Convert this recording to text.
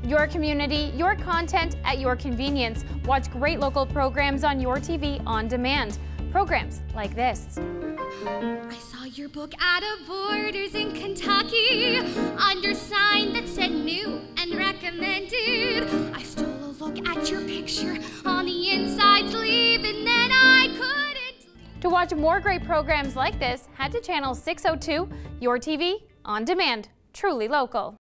Your community, your content at your convenience. Watch great local programs on your TV on demand. Programs like this. I saw your book at a Borders in Kentucky, under sign that said new and recommended. I stole a look at your picture on the inside sleeve, and then I couldn't. To watch more great programs like this, head to channel 602, your TV on demand, truly local.